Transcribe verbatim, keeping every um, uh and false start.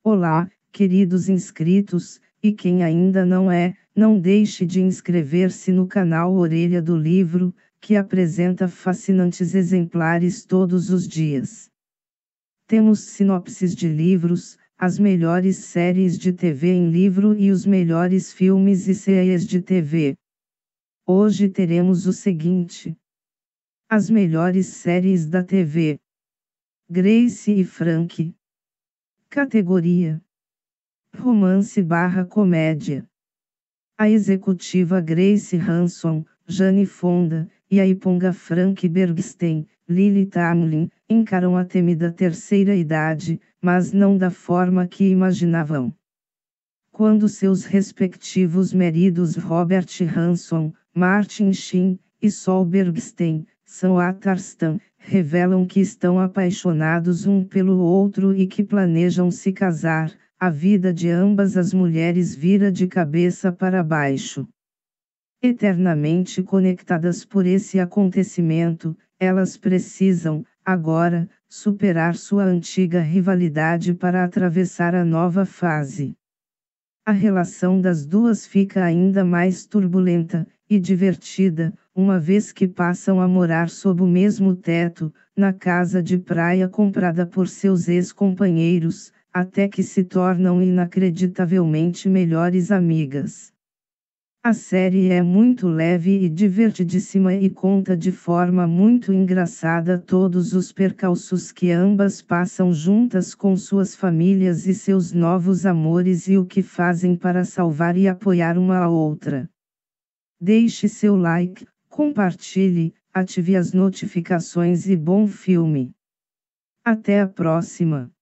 Olá, queridos inscritos, e quem ainda não é, não deixe de inscrever-se no canal Orelha do Livro, que apresenta fascinantes exemplares todos os dias. Temos sinopses de livros, as melhores séries de T V em livro e os melhores filmes e séries de T V. Hoje teremos o seguinte: as melhores séries da T V. Grace e Frankie. Categoria: romance barra comédia. A executiva Grace Hanson, Jane Fonda, e a Iponga Frank Bergstein, Lily Tomlin, encaram a temida terceira idade, mas não da forma que imaginavam. Quando seus respectivos maridos Robert Hanson, Martin Sheen, e Sol Bergstein, Sam Waterston, revelam que estão apaixonados um pelo outro e que planejam se casar, a vida de ambas as mulheres vira de cabeça para baixo. Eternamente conectadas por esse acontecimento, elas precisam, agora, superar sua antiga rivalidade para atravessar a nova fase. A relação das duas fica ainda mais turbulenta e divertida, uma vez que passam a morar sob o mesmo teto, na casa de praia comprada por seus ex-companheiros, até que se tornam inacreditavelmente melhores amigas. A série é muito leve e divertidíssima e conta de forma muito engraçada todos os percalços que ambas passam juntas com suas famílias e seus novos amores e o que fazem para salvar e apoiar uma a outra. Deixe seu like, compartilhe, ative as notificações e bom filme. Até a próxima!